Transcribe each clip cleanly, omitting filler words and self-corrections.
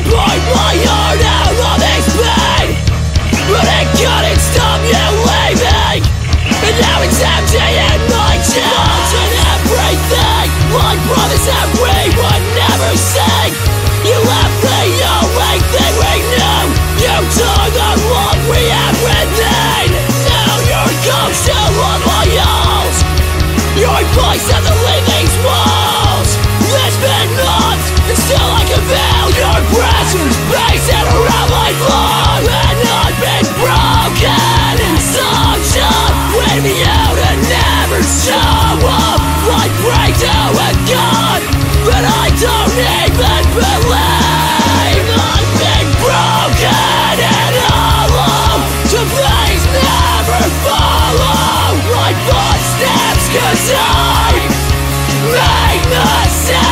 poured my heart out on this pain, but it couldn't stop you leaving. And now it's empty in my chest, and everything like promise that we would never see. You left the only thing we knew. You took the love we had within. Now you're ghost still on my halls. Your voice doesn't leave these walls. It's been months, and still I can feel your presence pacing around my floor. And I've been broken in such a way for you to never show up. I pray to a God, but I don't even believe. I've been broken and hollow, so please never follow my footsteps, 'cause I make mistakes.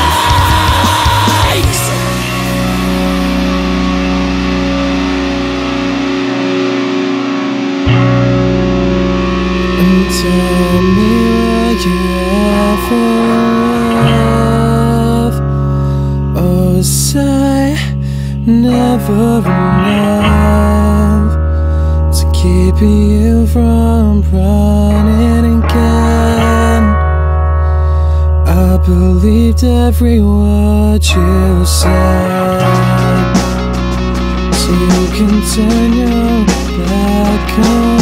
And tell me where you ever love, or say never enough to keep you from running again. I believed every word you said, so you can turn your back on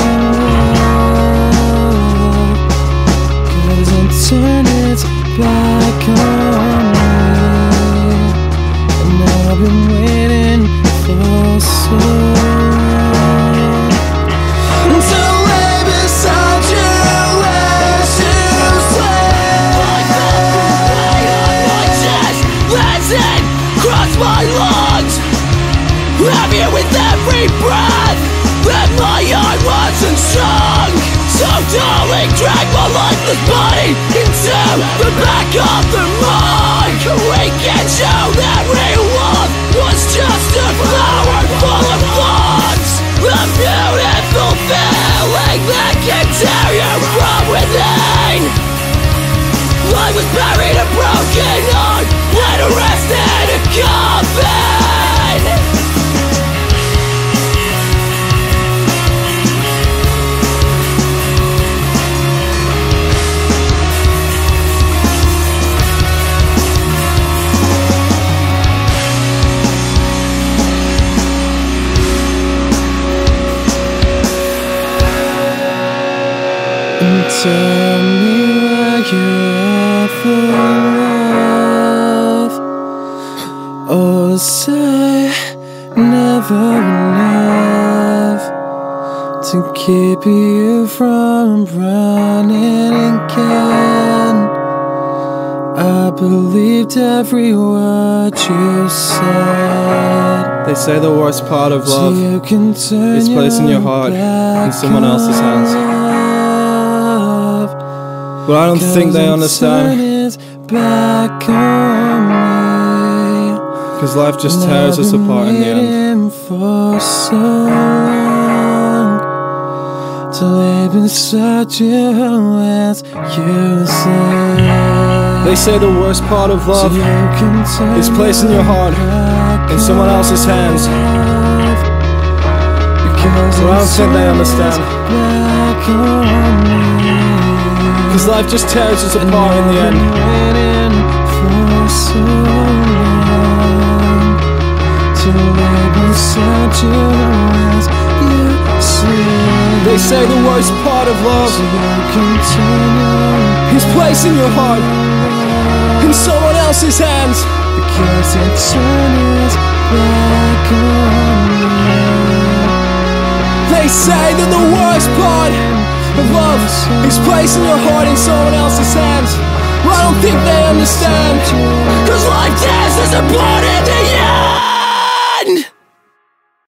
love, 'cause I'll turn it back on me. And I've been waiting for so long to lay beside you as you sleep. I felt the weight on my chest, listen, cross my lungs. Have you with every breath, and my heart wasn't strong. So darling, drag my lifeless body into the back of the mine. We can show that real love was just a flower full of thorns, a beautiful feeling that can tear you from within. I was buried a broken heart, laid to rest in a coffin. And tell me where you ever love, or say never enough to keep you from running again. I believed every word you said. They say the worst part of love is placing your heart in someone else's hands. But I don't think they understand, because life just tears us apart in the end. For so long, to live inside you as you say. They say the worst part of love is placing your heart in someone else's hands. But I don't think they understand, because life just tears us apart in the end. They say the worst part of love is placing your heart in someone else's hands, because it turns back on me. They say that the worst part of love is placing your heart in someone else's hands. Well, I don't think they understand, 'cause life tears us apart in the end.